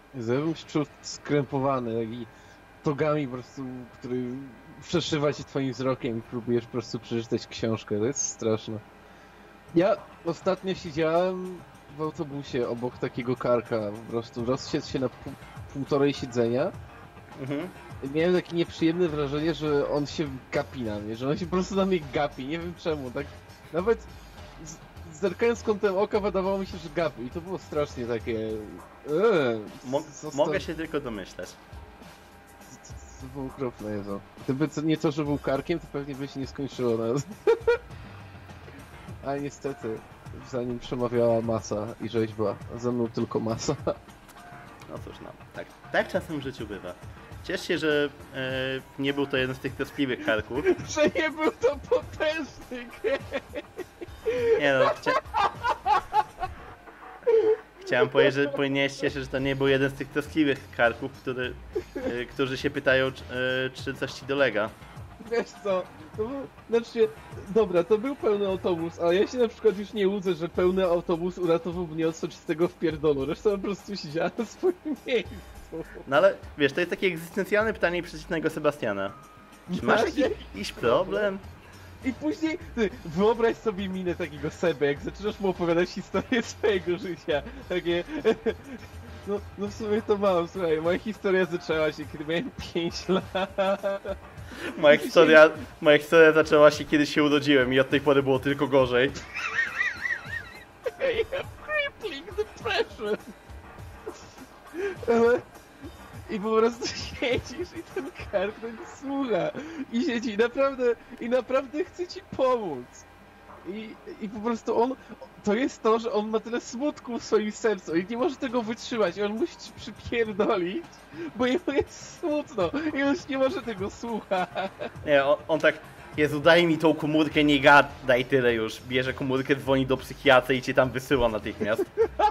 Ja bym się czuł skrępowany i togami po prostu, który przeszywa się twoim wzrokiem i próbujesz po prostu przeczytać książkę. To jest straszne. Ja ostatnio siedziałem w autobusie obok takiego karka, po prostu rozsiadł się na półtorej siedzenia. Mhm. Miałem takie nieprzyjemne wrażenie, że on się gapi na mnie, że on się po prostu na mnie gapi, nie wiem czemu, tak nawet zerkając kątem oka wydawało mi się, że gapi i to było strasznie takie... Mogę się tylko domyśleć. To było okropne, Jezu. Gdyby nie to, że był karkiem, to pewnie by się nie skończyło nas. Ale niestety, za nim przemawiała masa i rzeźba, a za mną tylko masa. No cóż, no, tak czasem w życiu bywa. Ciesz się, że nie był to jeden z tych troskliwych karków. Że nie był to potężny gej! Nie no, chciałem powiedzieć, że powinieneś cieszyć, że to nie był jeden z tych troskliwych karków, którzy się pytają, czy coś ci dolega. Wiesz co, to był, znaczy, dobra, to był pełny autobus, ale ja się na przykład już nie łudzę, że pełny autobus uratował mnie od soczystego wpierdolu. Resztą po prostu siedziała na swoim miejscu. No ale wiesz, to jest takie egzystencjalne pytanie przeciwnego Sebastiana. Czy masz jakiś problem? I później, ty, wyobraź sobie minę takiego Seby, jak zaczynasz mu opowiadać historię swojego życia. Takie, no w sumie to mam, słuchaj, moja historia zaczęła się, kiedy miałem 5 lat. Moja historia zaczęła się, kiedy się urodziłem i od tej pory było tylko gorzej. I have crippling depression. Ale... I po prostu siedzisz i ten kark słucha. I siedzi i naprawdę chce ci pomóc. I po prostu to jest to, że on ma tyle smutku w swoim sercu i nie może tego wytrzymać i on musi ci przypierdolić, bo jemu jest smutno i on już nie może tego słuchać. Nie, on tak, Jezu, daj mi tą komórkę, nie gadaj tyle już. Bierze komórkę, dzwoni do psychiatry i cię tam wysyła natychmiast.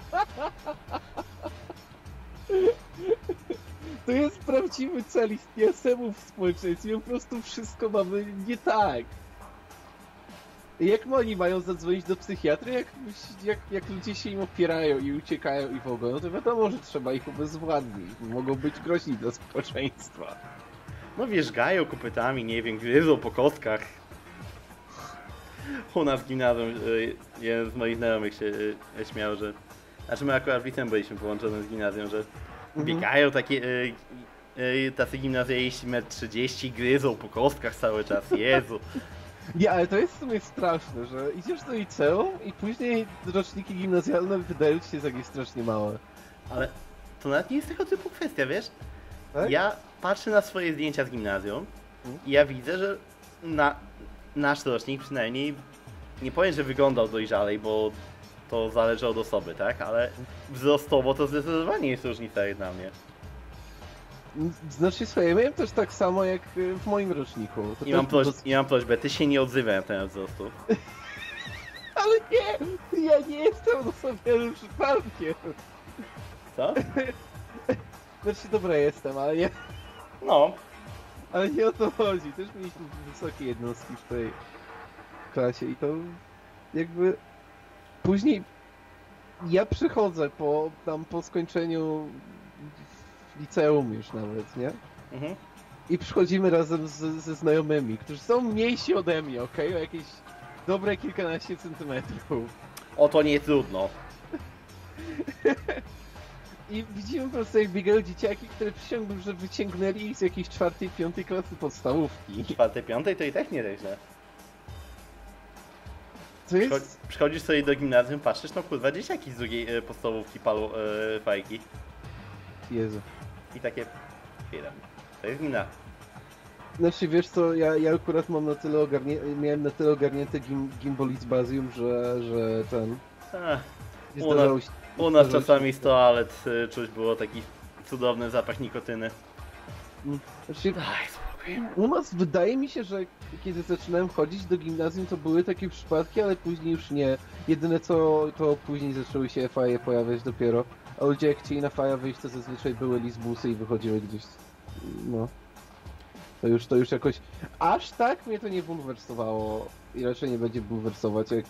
To jest prawdziwy cel istnienia semów w społeczeństwie, po prostu wszystko mamy nie tak. Jak oni mają zadzwonić do psychiatry, jak ludzie się im opierają i uciekają i w ogóle, no to wiadomo, że trzeba ich ubezwładnić, mogą być groźni dla społeczeństwa. No wierzgają kopytami, nie wiem, gryzą po kostkach. U nas w gimnazjum jeden z moich znajomych się śmiał, że... Znaczy my akurat w liceum byliśmy połączone z gimnazjum, że biegają takie tacy gimnazjaliści 1,30 m, gryzą po kostkach cały czas, Jezu. Nie, ale to jest w sumie straszne, że idziesz do liceum i później roczniki gimnazjalne wydają ci się takie strasznie małe. Ale to nawet nie jest tego typu kwestia, wiesz? Tak? Ja patrzę na swoje zdjęcia z gimnazjum i ja widzę, że nasz rocznik przynajmniej, nie powiem, że wyglądał dojrzalej, bo to zależy od osoby, tak? Ale wzrostowo to zdecydowanie jest różnica jak na mnie. Znaczy słuchaj, ja miałem też tak samo jak w moim roczniku. I mam prośbę, ty się nie odzywaj na temat wzrostu. Ale nie! Ja nie jestem osobionym przypadkiem! Co? Znaczy dobra jestem, ale nie... No. Ale nie o to chodzi. Też mieliśmy wysokie jednostki w tej klasie i to jakby... Później ja przychodzę po skończeniu liceum już nawet, nie? Mhm. I przychodzimy razem ze znajomymi, którzy są mniejsi ode mnie, okej? O jakieś dobre kilkanaście centymetrów. O to nie trudno. I widzimy po prostu jak biegają dzieciaki, które przysiągłem, że wyciągnęli z jakiejś 4-5 klasy podstawówki. 4-5 to i tak nie tak źle. To jest... Przychodzisz sobie do gimnazjum, patrzysz, no kurwa, dzieciaki z drugiej podstawówki palą fajki. Jezu. I takie... Chwilę. To jest gmina. Znaczy wiesz co, ja akurat mam miałem na tyle ogarnięte gimbolizbazium, że ten... Ach, Nie u zdarzało się... nas czasami z toalet czuć było taki cudowny zapach nikotyny. Znaczy, Daj spokój. u nas wydaje mi się, że kiedy zaczynałem chodzić do gimnazjum, to były takie przypadki, ale później już nie. Jedyne co, to później zaczęły się faje pojawiać dopiero. A ludzie jak chcieli na faja wyjść, to zazwyczaj były lisbusy i wychodziły gdzieś... No. To już jakoś... Aż tak mnie to nie bulwersowało i raczej nie będzie bulwersować, jak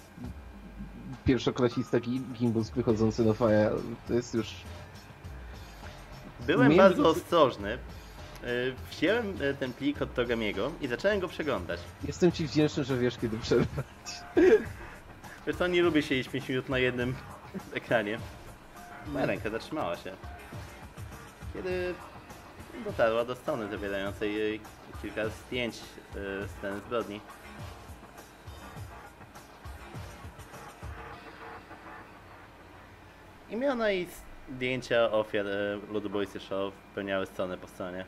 pierwszoklasista gimbus wychodzący na faja. To jest już... Byłem Miałem bardzo wrażenie- ostrożny. Wziąłem ten plik od Togamiego i zacząłem go przeglądać. Jestem ci wdzięczny, że wiesz kiedy przerwać. Wiesz co, nie lubię siedzieć 5 minut na jednym ekranie. Moja ręka zatrzymała się. Kiedy dotarła do strony zawierającej jej kilka zdjęć sceny zbrodni. Imiona i zdjęcia ofiar ludobójcy Shaw pełniały stronę po stronie.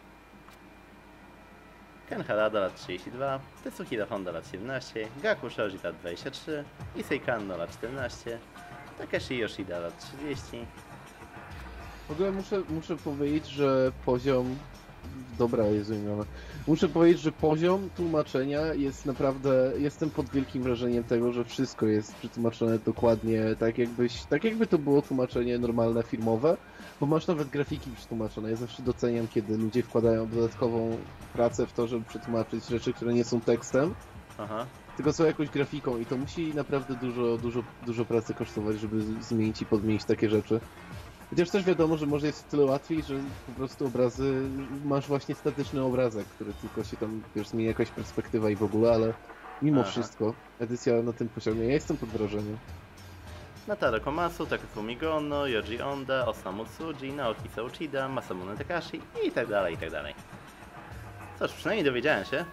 Ken Harada lat 32, Tetsuhiro Honda lat 17, Gaku Shoji lat 23, Issei Kanno lat 14, Takeshi Yoshida lat 30. W ogóle muszę powiedzieć, że poziom... Dobra, Jezu imiona. Muszę powiedzieć, że poziom tłumaczenia jest naprawdę... Jestem pod wielkim wrażeniem tego, że wszystko jest przetłumaczone dokładnie tak jakby to było tłumaczenie normalne, filmowe, bo masz nawet grafiki przetłumaczone. Ja zawsze doceniam, kiedy ludzie wkładają dodatkową pracę w to, żeby przetłumaczyć rzeczy, które nie są tekstem, Aha. tylko są jakąś grafiką i to musi naprawdę dużo pracy kosztować, żeby zmienić i podmienić takie rzeczy. Chociaż też wiadomo, że może jest o tyle łatwiej, że po prostu obrazy, masz właśnie statyczny obrazek, który tylko się tam, wiesz, zmienia jakaś perspektywa i w ogóle, ale mimo wszystko edycja na tym poziomie, ja jestem pod wrażeniem. Nataro Komatsu, Takafumi Gono, Yoji Onda, Osamu Tsuji, Naoki Uchida, Masamune Takashi i tak dalej, i tak dalej. Cóż, przynajmniej dowiedziałem się,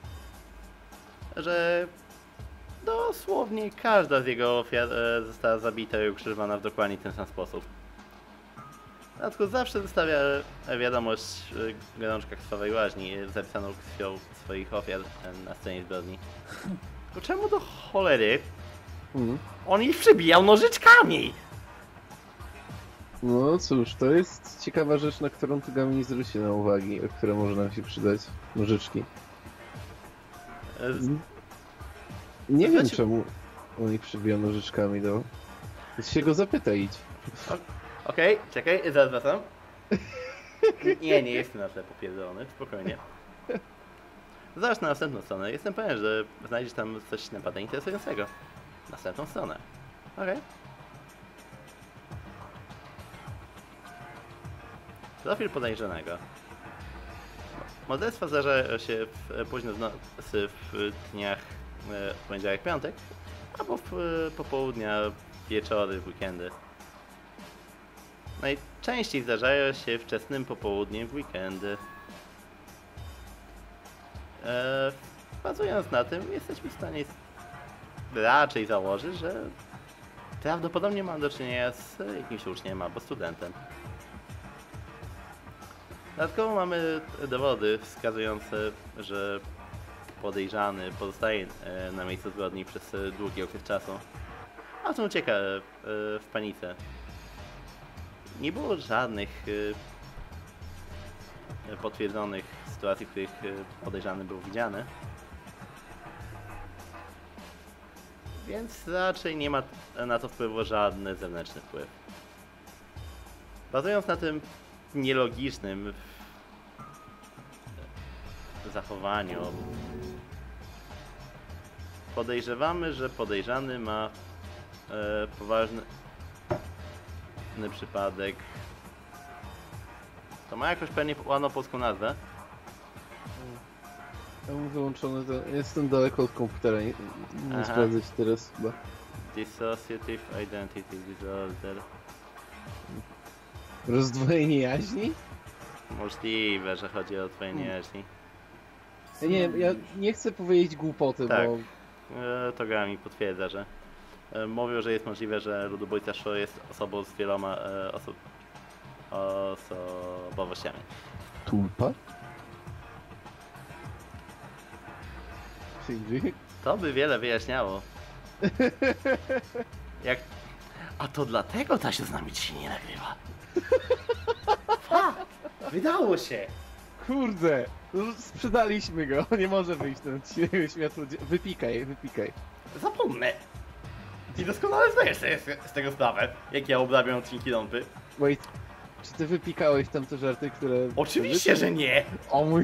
że dosłownie każda z jego ofiar została zabita i ukrzyżowana w dokładnie ten sam sposób. W dodatku zawsze zostawia wiadomość w gorączkach krwawej łaźni zapisaną krwią swoich ofiar na scenie zbrodni. To czemu do cholery on ich przybijał nożyczkami? No cóż, to jest ciekawa rzecz, na którą Togami nie zwróci na uwagi, która może nam się przydać. Nożyczki. Nie wiem czemu on ich przybija nożyczkami, no. Więc się go zapytaj, idź. Okej, czekaj, zaraz wracam. Nie jestem na tle popierdolony, spokojnie. Zobacz na następną stronę. Jestem pewien, że znajdziesz tam coś naprawdę interesującego. Następną stronę. Okej. Profil podejrzanego. Morderstwa zdarzają się późno w nocy w dniach poniedziałek, piątek, albo w popołudnia, wieczory, w weekendy. Najczęściej zdarzają się wczesnym popołudniem w weekendy. Bazując na tym, jesteśmy w stanie raczej założyć, że prawdopodobnie mam do czynienia z jakimś uczniem albo studentem. Dodatkowo mamy dowody wskazujące, że podejrzany pozostaje na miejscu zbrodni przez długi okres czasu, a potem ucieka w panice. Nie było żadnych potwierdzonych sytuacji, w których podejrzany był widziany. Więc raczej nie ma na to wpływu żadny zewnętrzny wpływ. Bazując na tym nielogicznym zachowaniu, podejrzewamy, że podejrzany ma poważny przypadek. To ma jakąś pewnie ładną polską nazwę. Ja mam wyłączone to. Jestem daleko od komputera, nie sprawdzę ci teraz chyba. Dissociative Identity Disorder. Rozdwojenie jaźni? Możliwe, że chodzi o rozdwojenie jaźni. Ja nie wiem, ja nie chcę powiedzieć głupoty, Tak. bo... Togami potwierdza, że mówił, że jest możliwe, że ludobójca Shaw jest osobą z wieloma osobowościami. Tulpa? Shinji? To by wiele wyjaśniało. Jak... A to dlatego Tasiu z nami dzisiaj nie nagrywa. Wydało się! Kurde! No, sprzedaliśmy go, nie może wyjść na światło. Wypikaj. Zapomnę! I doskonale zdajesz sobie z tego sprawę, jak ja obrabiam odcinki Lampy. Wait, czy ty wypikałeś tam te żarty, które... Oczywiście, że nie! O mój...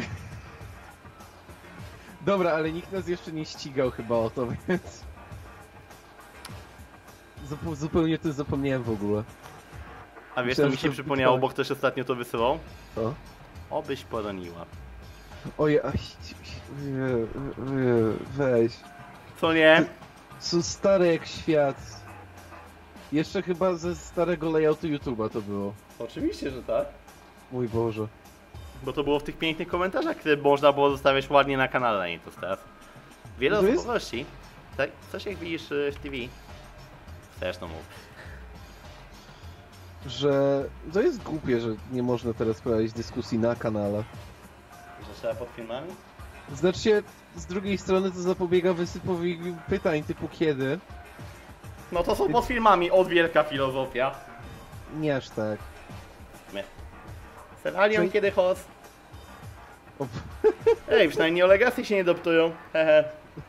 Dobra, ale nikt nas jeszcze nie ścigał chyba o to, więc... Zupełnie o tym zapomniałem w ogóle. A wiesz, co Myślałem, mi że się to przypomniało, Bitcoin. bo ktoś ostatnio to wysyłał? Co? Obyś poroniła. Oj, weź. Co nie? Są stare jak świat. Jeszcze chyba ze starego layoutu YouTube'a to było. Oczywiście, że tak. Mój Boże. Bo to było w tych pięknych komentarzach, które można było zostawiać ładnie na kanale, a nie to teraz. Wiele To jest- osobowości. Tak, coś jak widzisz w TV. Chcesz, no mów. Że to jest głupie, że nie można teraz prowadzić dyskusji na kanale. Że trzeba pod filmami? Znaczy, z drugiej strony to zapobiega wysypowi pytań typu kiedy. No to są pod filmami, od wielka filozofia. Nie aż tak. Seralion Czyli- kiedy host? O, Ej, przynajmniej o Legacy się nie doptują. Hehe.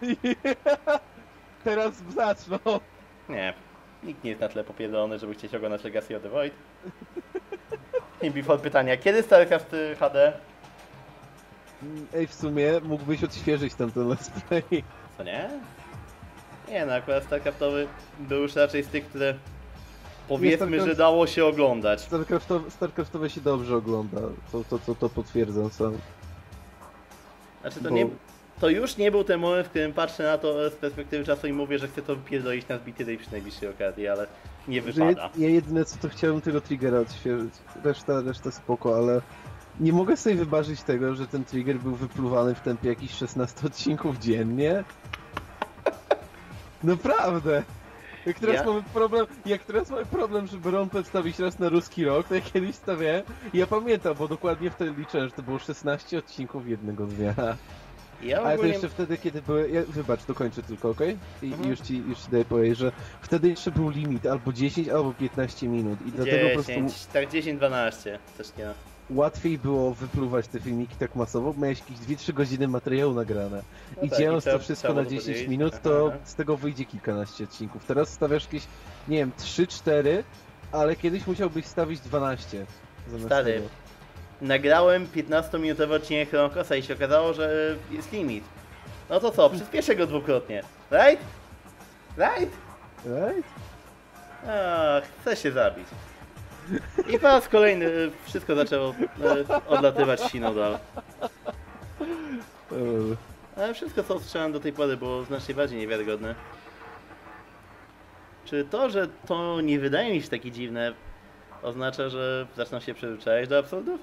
teraz zaczną. Nie. Nikt nie jest na tyle popierdolony, żeby chcieć oglądać Legacy of the Void. I before pytania, kiedy StarCraft HD? Ej, w sumie mógłbyś odświeżyć tamten let's play. Co nie? Nie no, akurat StarCraftowy był już raczej z tych, które powiedzmy, StarCraft- że dało się oglądać. Starcraftowe się dobrze ogląda. To potwierdzam sam. Znaczy Bo- to już nie był ten moment, w którym patrzę na to z perspektywy czasu i mówię, że chcę to wypierdolić na zbity day przy najbliższej okazji, ale nie Że wypada. ja jedyne co to chciałem tego triggera odświeżyć. Reszta spoko, ale nie mogę sobie wybaczyć tego, że ten trigger był wypluwany w tempie jakichś 16 odcinków dziennie. Naprawdę! Jak teraz mamy problem, żeby ROM przedstawić raz na ruski rok, to ja kiedyś stawiałem i ja pamiętam, bo dokładnie wtedy liczyłem, że to było 16 odcinków jednego dnia. Ja Ale to ogólnie... jeszcze wtedy, kiedy były... Wybacz, dokończę tylko, okej? I Mhm. już ci daję powiedzieć, że wtedy jeszcze był limit albo 10, albo 15 minut i dlatego po prostu 10, tak 10-12, coś nie. łatwiej było wypluwać te filmiki tak masowo, bo miałeś jakieś 2-3 godziny materiału nagrane. No I tak, dzieląc trzeba- to wszystko trzeba na było 10 podzielić. minut, Aha, to aha. z tego wyjdzie kilkanaście odcinków. Teraz stawiasz jakieś, nie wiem, 3-4, ale kiedyś musiałbyś stawić 12 zamiast Stary. tego. Nagrałem 15-minutowy odcinek Chronocosa i się okazało, że jest limit. No to co, przyspieszę go dwukrotnie. Right? Right? Right? Ach, chcę się zabić. I po raz kolejny wszystko zaczęło odlatywać sinodal. Ale wszystko co usłyszałem do tej pory było znacznie bardziej niewiarygodne. Czy to, że to nie wydaje mi się takie dziwne, oznacza, że zaczną się przyzwyczajać do absurdów?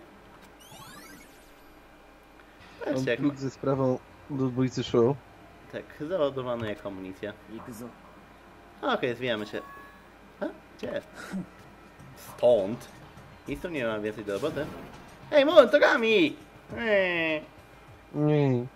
Mam Patrzcie, jak plik ze sprawą ludobójcy show. tak, załadowany jak amunicja. Okej, zwijamy się. A? Gdzie? Stąd? Nic tu nie mam więcej do roboty. Ej, moment, to Gami! Nie.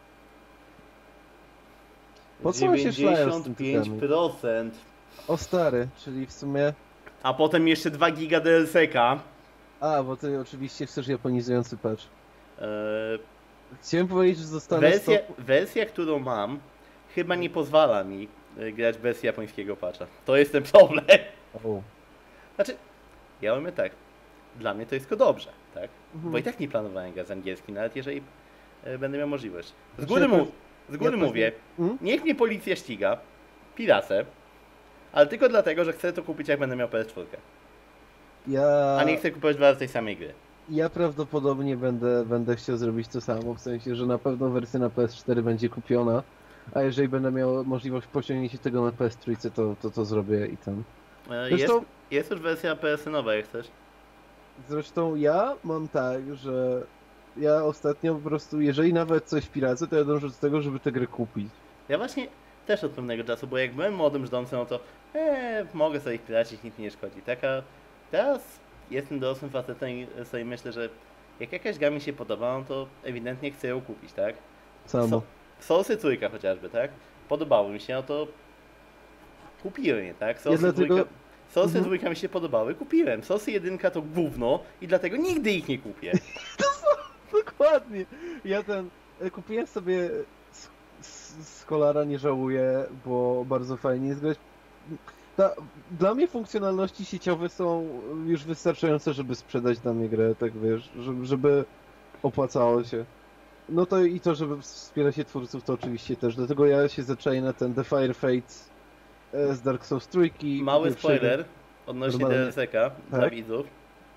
Po co oni się szlają z tym typami? 95%. O stary, czyli w sumie... A potem jeszcze 2 giga DLC-ka. A, bo ty oczywiście chcesz japonizujący patch. Eee, Chciałem powiedzieć, że zostanę wersja, którą mam, chyba nie pozwala mi grać bez japońskiego patcha. To jest ten problem. O. Znaczy, ja mówię tak, dla mnie to jest tylko dobrze, tak? Mhm. Bo i tak nie planowałem grać z angielskim, nawet jeżeli będę miał możliwość. Z Znaczy, góry, ja z góry pewnie- mówię, Hmm? niech mnie policja ściga, pirasę, ale tylko dlatego, że chcę to kupić jak będę miał PS4. A nie chcę kupować dwa razy tej samej gry. Ja prawdopodobnie będę chciał zrobić to samo, w sensie, że na pewno wersja na PS4 będzie kupiona, a jeżeli będę miał możliwość posiągnięcia tego na PS3, to zrobię i tam. Zresztą- Jest już wersja PS-nowa, jak chcesz. Zresztą ja mam tak, że ja ostatnio po prostu, jeżeli nawet coś piracę, to ja dążę do tego, żeby tę grę kupić. Ja właśnie też od pewnego czasu, bo jak byłem młodym żdącym, no to mogę sobie ich piracić, nic mi nie szkodzi. Teraz jestem dorosłym facetem i sobie myślę, że jak jakaś gra mi się podoba, no to ewidentnie chcę ją kupić, tak? Samo. Soulsy trójka chociażby, tak? Podobały mi się, no to kupiłem je, tak? Soulsy dlatego- trójka... Soulsy Mhm. trójka mi się podobały, kupiłem. Soulsy jedynka to gówno i dlatego nigdy ich nie kupię. Dokładnie. Ja kupiłem sobie Scholara, nie żałuję, bo bardzo fajnie jest grać. Dla mnie funkcjonalności sieciowe są już wystarczające, żeby sprzedać dla mnie grę, tak wiesz, żeby opłacało się. No to i to, żeby wspierać się twórców, to oczywiście też. Dlatego ja się zaczęję na ten The Fire Fates z Dark Souls trójki. Mały Pierwszego. spoiler odnośnie Normalnie. DLC-ka dla Tak? widzów.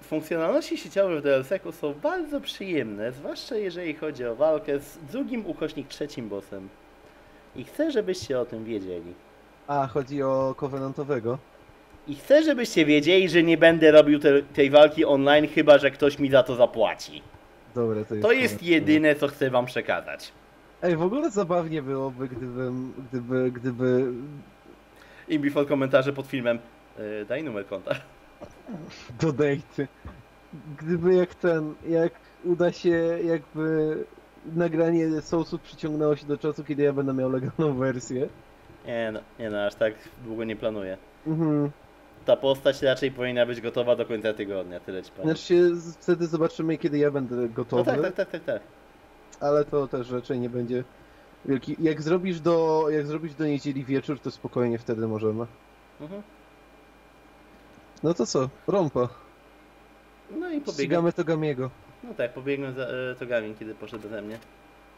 Funkcjonalności sieciowe w DLSEC-u są bardzo przyjemne, zwłaszcza jeżeli chodzi o walkę z drugim ukośnik trzecim bossem. I chcę, żebyście o tym wiedzieli. A, chodzi o Covenantowego. I chcę, żebyście wiedzieli, że nie będę robił tej walki online, chyba że ktoś mi za to zapłaci. Dobra, To jest jedyne, co chcę wam przekazać. Ej, w ogóle zabawnie byłoby, gdyby... I before komentarze pod filmem. Daj numer konta. Donate. Gdyby jak uda się jakby nagranie Soulsów przyciągnęło się do czasu, kiedy ja będę miał legalną wersję. Nie no, aż tak długo nie planuję. Mhm. Ta postać raczej powinna być gotowa do końca tygodnia, tyle ci powiem. Znaczy się, wtedy zobaczymy, kiedy ja będę gotowy. No tak. Ale to też raczej nie będzie wielki... Jak zrobisz do niedzieli wieczór, to spokojnie wtedy możemy. Mhm. No to co? Rompa. No i pobiegłem. Ścigamy Togamiego. No tak, pobiegłem za Togamin, kiedy poszedł ode mnie.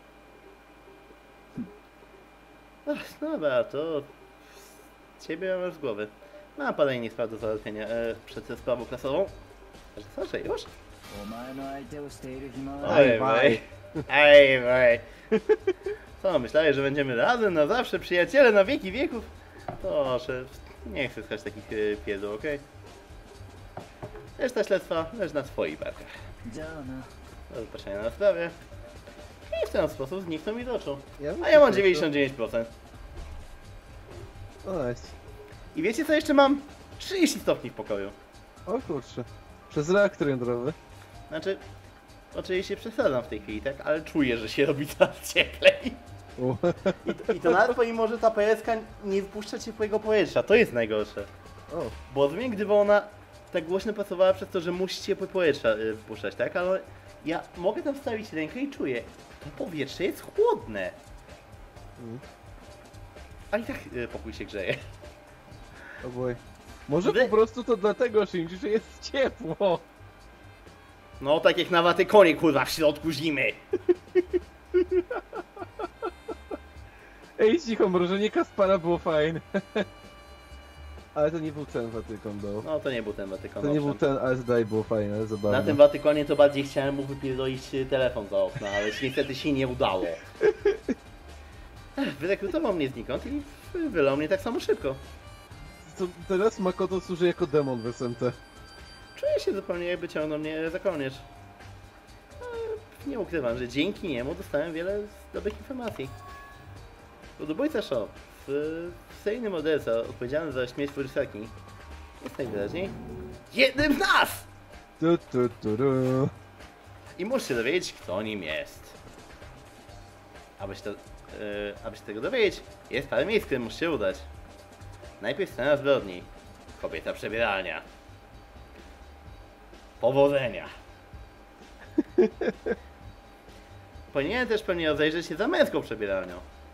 Ach, no dobra, to... Ciebie mam z głowy. Mam parę innych spraw do załatwienia przed sprawą klasową. Proszę, już? Ej. Co, myślałeś, że będziemy razem na zawsze, przyjaciele na wieki wieków? Proszę, nie chcę słuchać takich pierdół, okej? Reszta śledztwa leży na twoich barkach. Do zobaczenia na sprawie. I w ten sposób znikną mi z oczu. A ja mam 99%. O, nice. I wiecie co jeszcze mam? 30 stopni w pokoju. O kurczę. Przez reaktor jądrowy. Znaczy, oczywiście przesadzam w tej chwili, tak? Ale czuję, że się robi coraz cieplej. I to nawet pomimo, że ta PSK nie wpuszcza ciepłego powietrza. To jest najgorsze. O. Bo rozumiem, gdyby ona tak głośno pracowała przez to, że musi ciepłe powietrze wpuszczać, tak? Ale ja mogę tam wstawić rękę i czuję, to powietrze jest chłodne. A i tak pokój się grzeje. O boj. Może Wy- po prostu to dlatego, Shinji, że jest ciepło. No tak jak na Watykonie, kurwa, w środku zimy. Ej, cicho, mrożenie Kaspara było fajne. Ale to nie był ten Watykon, do. No to nie był ten Watykon. To nie był owszem. ten, ale zdaje było fajne, zabawne. Na tym Watykonie to bardziej chciałem mu wypierdolić telefon za okno, ale niestety się nie udało. Wyrekrutował mnie znikąd i wylał mnie tak samo szybko. To teraz Makoto służy jako demon w SMT. Czuję się zupełnie jakby ciągnął mnie za kołnierz. Nie ukrywam, że dzięki niemu dostałem wiele dobrych informacji. Ludobójca Shaw w seryjnym morderca odpowiedzialny za śmierć Furisaki jest najwyraźniej jednym z nas! I muszę się dowiedzieć, kto nim jest. Aby się tego dowiedzieć, jest parę miejsc, które muszę się udać. Najpierw scena zbrodni. Kobieta przebieralnia. Powodzenia. Powinienem też pewnie rozejrzeć się za męską przebieralnią.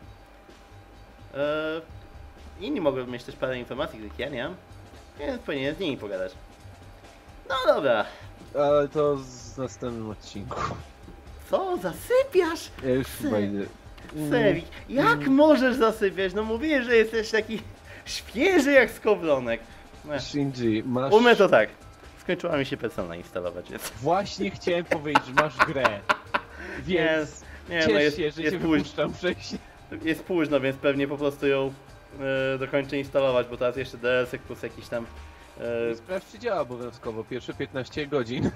Inni mogą mieć też parę informacji, których ja nie mam, więc powinienem z nimi pogadać. No dobra. Ale to w następnym odcinku. Co? Zasypiasz? Ja już chyba idę. Sewik, jak możesz zasypiać? No mówię, że jesteś taki świeży jak skowronek. Shinji, masz... Umiem to tak. Skończyła mi się persona instalować, więc... Właśnie chciałem powiedzieć, że masz grę. Więc Nie, ciesz no jest, się, że jest cię późno. wypuszczam wcześniej. Jest późno, więc pewnie po prostu ją dokończę instalować, bo teraz jeszcze DLSek plus jakiś tam... Sprawdź, czy działa obowiązkowo. Pierwsze 15 godzin.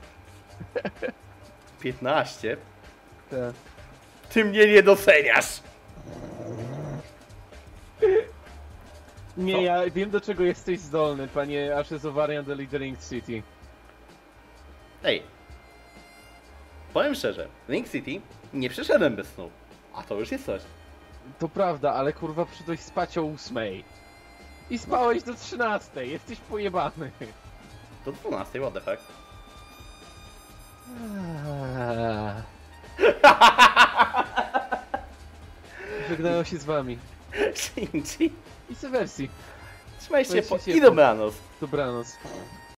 15? Tak. Ty mnie nie doceniasz! Nie, Co? ja wiem, do czego jesteś zdolny, panie Ashes of Arian the Leading City. Ej. Powiem szczerze, Ring City nie przeszedłem bez snu. A to już jest coś. To prawda, ale kurwa przyszedłeś spać o 8. I spałeś do 13. Jesteś pojebany. Do 12, what the fuck? Żegnają się z wami. Shinji. I Sewersji. Trzymaj się Weź się i ciepło. dobranoc. Dobranoc.